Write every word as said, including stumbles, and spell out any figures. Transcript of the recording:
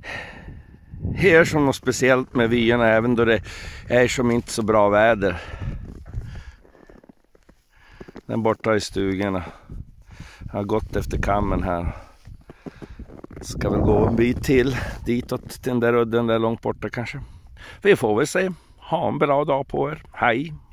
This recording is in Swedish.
Här som något speciellt med vyerna även då det är som inte så bra väder. Den borta i stugorna. Jag har gått efter kammen här. Ska väl gå en bit till ditåt till den där udden där långt borta kanske. Vi får väl se. Ha en bra dag på er. Hej!